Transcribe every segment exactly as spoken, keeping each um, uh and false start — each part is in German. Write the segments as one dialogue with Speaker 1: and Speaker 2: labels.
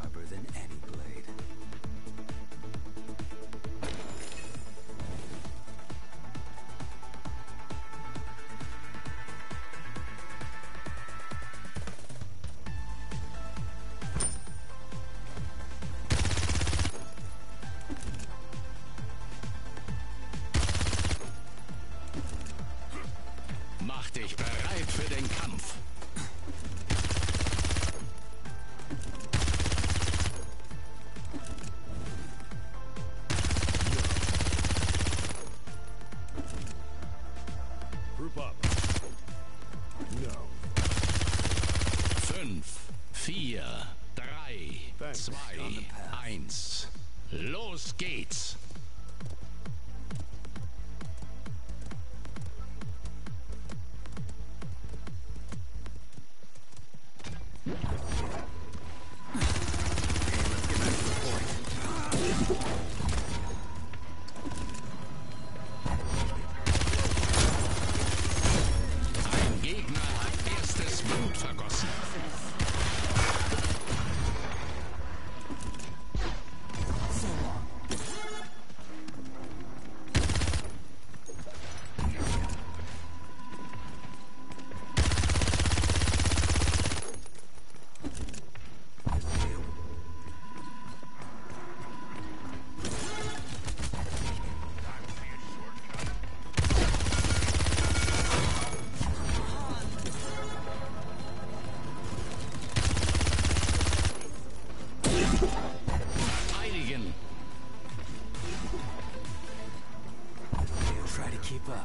Speaker 1: sharper than any blade.
Speaker 2: Mach dich bereit für den Kampf.
Speaker 3: Group up. No.
Speaker 2: Fünf, vier, drei,
Speaker 3: Thanks.
Speaker 2: zwei, eins. Los geht's. Ein Gegner hat erstes Blut vergossen. Verteidigen.
Speaker 1: Try to keep up.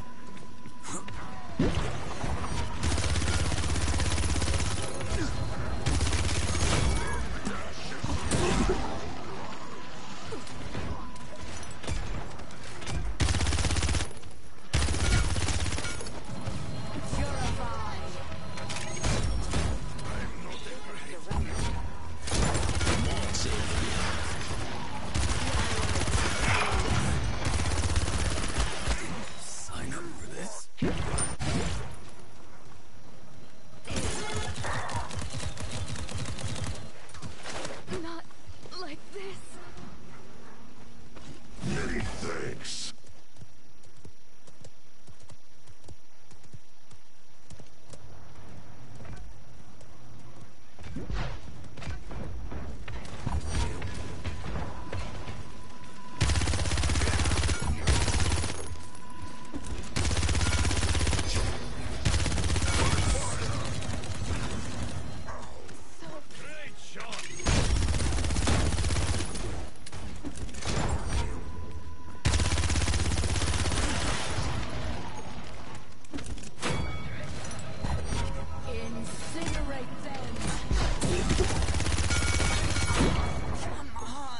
Speaker 1: Sign up for this.
Speaker 4: Not like this.
Speaker 3: Many thanks. Great shot.
Speaker 4: Incinerate them.
Speaker 1: Come on.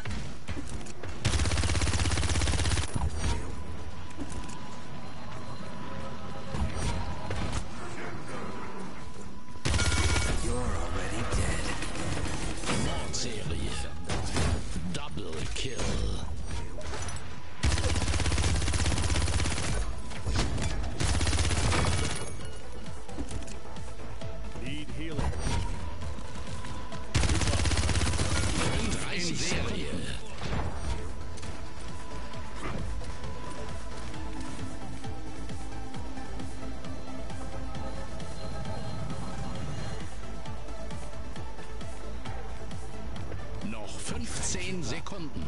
Speaker 1: You're already dead.
Speaker 2: Mordserie. Double kill.
Speaker 3: Need healing.
Speaker 2: Und in Serie. Noch fünfzehn Sekunden.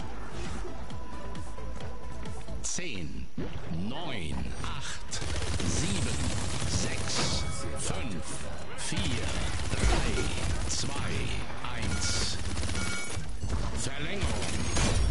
Speaker 2: Zehn, neun, acht, sieben, sechs, fünf, vier, drei, zwei, eins. Verlängerung.